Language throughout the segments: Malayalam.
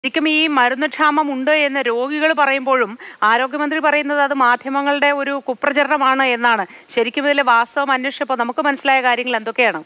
ശരിക്കും ഈ മരുന്നുക്ഷാമം ഉണ്ട് എന്ന് രോഗികൾ പറയുമ്പോഴും ആരോഗ്യമന്ത്രി പറയുന്നത് അത് മാധ്യമങ്ങളുടെ ഒരു കുപ്രചരണമാണ് എന്നാണ്. ശരിക്കും ഇതിലെ വാസ്തവം അന്വേഷിച്ചപ്പോൾ നമുക്ക് മനസ്സിലായ കാര്യങ്ങൾ എന്തൊക്കെയാണ്?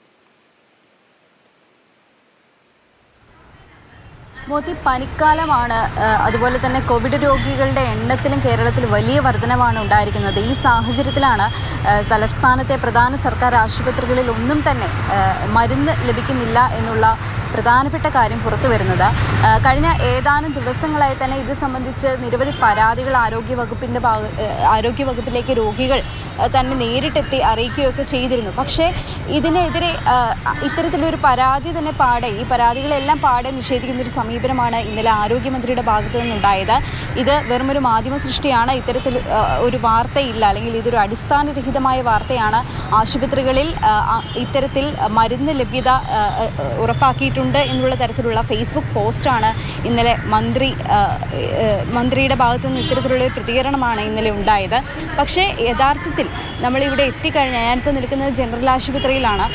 മോദി, പനിക്കാലമാണ്. അതുപോലെ തന്നെ കോവിഡ് രോഗികളുടെ എണ്ണത്തിലും കേരളത്തിൽ വലിയ വർധനവാണ് ഉണ്ടായിരിക്കുന്നത്. ഈ സാഹചര്യത്തിലാണ് തലസ്ഥാനത്തെ പ്രധാന സർക്കാർ ആശുപത്രികളിൽ ഒന്നും തന്നെ മരുന്ന് ലഭിക്കുന്നില്ല എന്നുള്ള പ്രധാനപ്പെട്ട കാര്യം പുറത്തു വരുന്നത്. കഴിഞ്ഞ ഏതാനും ദിവസങ്ങളായി തന്നെ ഇത് സംബന്ധിച്ച് നിരവധി പരാതികൾ ആരോഗ്യവകുപ്പിലേക്ക് രോഗികൾ തന്നെ നേരിട്ടെത്തി അറിയിക്കുകയൊക്കെ ചെയ്തിരുന്നു. പക്ഷേ ഇതിനെതിരെ ഇത്തരത്തിലൊരു പരാതി തന്നെ ഈ പരാതികളെല്ലാം നിഷേധിക്കുന്ന ഒരു സമീപനമാണ് ഇന്നലെ ആരോഗ്യമന്ത്രിയുടെ ഭാഗത്തു നിന്നുണ്ടായത്. ഇത് വെറുമൊരു മാധ്യമ സൃഷ്ടിയാണ്, ഇത്തരത്തിൽ ഒരു വാർത്തയില്ല, അല്ലെങ്കിൽ ഇതൊരു അടിസ്ഥാനരഹിതമായ വാർത്തയാണ്. ആശുപത്രികളിൽ ഇത്തരത്തിൽ മരുന്ന് ലഭ്യത ഉറപ്പാക്കിയിട്ടുണ്ട് എന്നുള്ള തരത്തിലുള്ള ഫേസ്ബുക്ക് പോസ്റ്റാണ് ഇന്നലെ മന്ത്രിയുടെ ഭാഗത്തു നിന്ന് ഇത്തരത്തിലുള്ള ഒരു പ്രതികരണമാണ് ഇന്നലെ ഉണ്ടായത്. പക്ഷേ യഥാർത്ഥത്തിൽ നമ്മളിവിടെ എത്തിക്കഴിഞ്ഞാൽ, ഞാനിപ്പോൾ നിൽക്കുന്നത് ജനറൽ ആശുപത്രിയിലാണ്.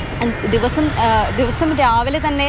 ദിവസം രാവിലെ തന്നെ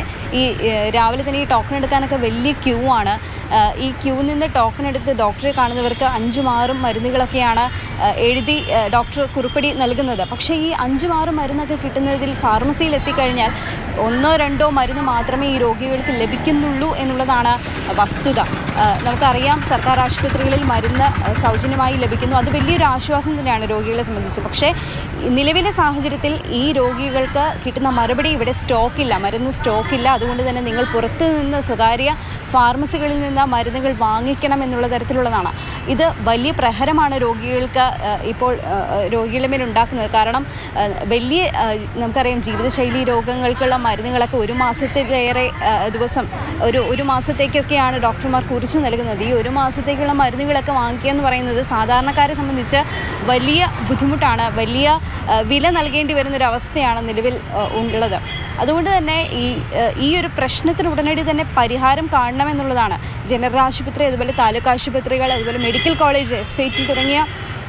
ഈ ടോക്കൺ എടുക്കാനൊക്കെ വലിയ ക്യൂ ആണ്. ഈ ക്യൂ നിന്ന് ടോക്കൺ എടുത്ത് ഡോക്ടറെ കാണുന്നവർക്ക് 5-6 മരുന്നുകളൊക്കെയാണ് എഴുതി ഡോക്ടർ കുറിപ്പടി നൽകുന്നത്. പക്ഷേ ഈ 5-6 മരുന്നൊക്കെ കിട്ടുന്നതിൽ ഫാർമസിയിൽ എത്തിക്കഴിഞ്ഞാൽ 1-2 മരുന്ന് മാത്രമേ ഈ രോഗികൾക്ക് ലഭിക്കുന്നുള്ളൂ എന്നുള്ളതാണ് വസ്തുത. നമുക്കറിയാം, സർക്കാർ ആശുപത്രികളിൽ മരുന്ന് സൗജന്യമായി ലഭിക്കുന്നു. അത് വലിയൊരു ആശ്വാസം തന്നെയാണ് രോഗികളെ സംബന്ധിച്ച്. പക്ഷേ നിലവിലെ സാഹചര്യത്തിൽ ഈ രോഗികൾക്ക് കിട്ടുന്ന മറുപടി ഇവിടെ മരുന്ന് സ്റ്റോക്കില്ല, അതുകൊണ്ട് തന്നെ നിങ്ങൾ പുറത്തു നിന്ന് സ്വകാര്യ ഫാർമസികളിൽ നിന്ന് മരുന്നുകൾ വാങ്ങിക്കണം എന്നുള്ള തരത്തിലുള്ളതാണ്. ഇത് വലിയ പ്രഹരമാണ് രോഗികൾക്ക് ഇപ്പോൾ രോഗികളുടെ മേൽ ഉണ്ടാക്കുന്നത്. കാരണം നമുക്കറിയാം, ജീവിതശൈലി രോഗങ്ങൾക്കുള്ള മരുന്നുകളൊക്കെ 1 മാസത്തിലേറെ ദിവസം ഒരു മാസത്തേക്കൊക്കെയാണ് ഡോക്ടർമാർ കുറിച്ച് നൽകുന്നത്. ഈ 1 മാസത്തേക്കുള്ള മരുന്നുകളൊക്കെ വാങ്ങിക്കുക എന്ന് പറയുന്നത് സാധാരണക്കാരെ സംബന്ധിച്ച് വലിയ ബുദ്ധിമുട്ടാണ്, വലിയ വില നൽകേണ്ടി വരുന്നൊരവസ്ഥയാണ് നിലവിൽ ഉള്ളത്. അതുകൊണ്ട് തന്നെ ഈ ഒരു പ്രശ്നത്തിന് ഉടനടി തന്നെ പരിഹാരം കാണണമെന്നുള്ളതാണ് ജനറൽ ആശുപത്രി, അതുപോലെ താലൂക്ക് ആശുപത്രികൾ, അതുപോലെ മെഡിക്കൽ കോളേജ്, SIT തുടങ്ങിയ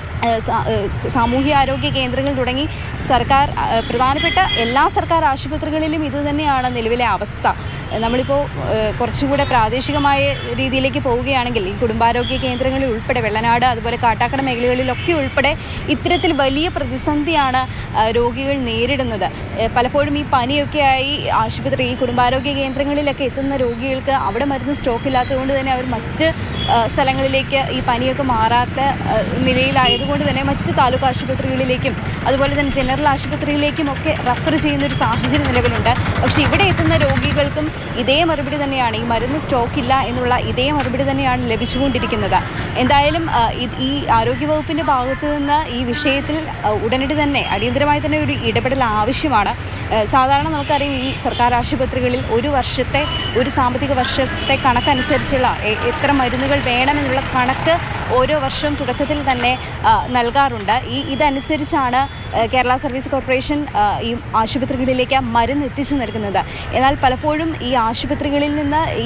സാമൂഹ്യാരോഗ്യ കേന്ദ്രങ്ങൾ തുടങ്ങി പ്രധാനപ്പെട്ട എല്ലാ സർക്കാർ ആശുപത്രികളിലും ഇത് തന്നെയാണ് നിലവിലെ അവസ്ഥ. നമ്മളിപ്പോൾ കുറച്ചുകൂടെ പ്രാദേശികമായ രീതിയിലേക്ക് പോവുകയാണെങ്കിൽ ഈ കുടുംബാരോഗ്യ കേന്ദ്രങ്ങളിൽ ഉൾപ്പെടെ വെള്ളനാട്, അതുപോലെ കാട്ടാക്കട മേഖലകളിലൊക്കെ ഉൾപ്പെടെ ഇത്തരത്തിൽ വലിയ പ്രതിസന്ധിയാണ് രോഗികൾ നേരിടുന്നത്. പലപ്പോഴും ഈ പനിയൊക്കെയായി ഈ കുടുംബാരോഗ്യ കേന്ദ്രങ്ങളിലൊക്കെ എത്തുന്ന രോഗികൾക്ക് അവിടെ മരുന്ന് സ്റ്റോക്കില്ലാത്തതുകൊണ്ട് തന്നെ അവർ മറ്റ് സ്ഥലങ്ങളിലേക്ക് ഈ പനിയൊക്കെ മാറാത്ത നിലയിലായതുകൊണ്ട് തന്നെ മറ്റ് താലൂക്ക് ആശുപത്രികളിലേക്കും അതുപോലെ തന്നെ ജനറൽ ആശുപത്രിയിലേക്കും ഒക്കെ റഫർ ചെയ്യുന്നൊരു സാഹചര്യം നിലവിലുണ്ട്. പക്ഷേ ഇവിടെ എത്തുന്ന രോഗികൾക്കും ഇതേ മറുപടി തന്നെയാണ്, ഈ മരുന്ന് സ്റ്റോക്കില്ല എന്നുള്ള ഇതേ മറുപടി തന്നെയാണ് ലഭിച്ചുകൊണ്ടിരിക്കുന്നത്. എന്തായാലും ഈ ആരോഗ്യവകുപ്പിൻ്റെ ഭാഗത്തു നിന്ന് ഈ വിഷയത്തിൽ ഉടനടി തന്നെ അടിയന്തരമായി തന്നെ ഒരു ഇടപെടൽ ആവശ്യമാണ്. സാധാരണ നമുക്കറിയാം, ഈ സർക്കാർ ആശുപത്രികളിൽ ഒരു സാമ്പത്തിക വർഷത്തെ കണക്കനുസരിച്ചുള്ള എത്ര മരുന്നുകൾ വേണമെന്നുള്ള കണക്ക് ഓരോ വർഷവും തുടക്കത്തിൽ തന്നെ നൽകാറുണ്ട്. ഇതനുസരിച്ചാണ് കേരള സർവീസ് കോർപ്പറേഷൻ ഈ ആശുപത്രികളിലേക്ക് മരുന്ന് എത്തിച്ചു നൽകുന്നത്. എന്നാൽ പലപ്പോഴും ഈ ആശുപത്രികളിൽ നിന്ന് ഈ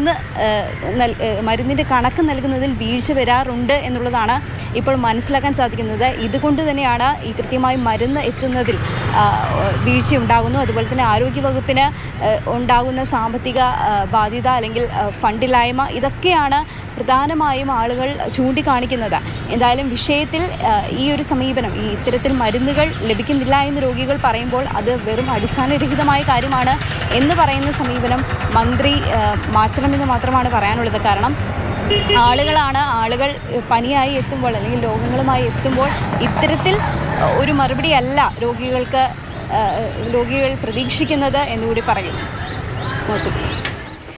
മരുന്നിൻ്റെ കണക്ക് നൽകുന്നതിൽ വീഴ്ച വരാറുണ്ട് എന്നുള്ളതാണ് ഇപ്പോൾ മനസ്സിലാക്കാൻ സാധിക്കുന്നത്. ഇതുകൊണ്ട് തന്നെയാണ് ഈ കൃത്യമായി മരുന്ന് എത്തുന്നതിൽ വീഴ്ച ഉണ്ടാകുന്നു. അതുപോലെ തന്നെ ആരോഗ്യവകുപ്പിന് ഉണ്ടാകുന്ന സാമ്പത്തിക ബാധ്യത അല്ലെങ്കിൽ ഫണ്ടില്ലായ്മ, ഇതൊക്കെയാണ് പ്രധാനമായും ആളുകൾ ചൂണ്ടിക്കാണിക്കുന്നത്. എന്തായാലും വിഷയത്തിൽ ഈ ഒരു സമീപനം, ഇത്തരത്തിൽ മരുന്നുകൾ ലഭിക്കുന്നില്ല എന്ന് രോഗികൾ പറയുമ്പോൾ അത് വെറും അടിസ്ഥാനരഹിതമായ കാര്യമാണ് എന്ന് പറയുന്ന സമീപനം മന്ത്രി മാറ്റണമെന്ന് മാത്രമാണ് പറയാനുള്ളത്. കാരണം ആളുകൾ പനിയായി എത്തുമ്പോൾ അല്ലെങ്കിൽ രോഗങ്ങളുമായി എത്തുമ്പോൾ ഇത്തരത്തിൽ ഒരു മറുപടിയല്ല രോഗികൾ പ്രതീക്ഷിക്കുന്നത് എന്നുകൂടി പറയും.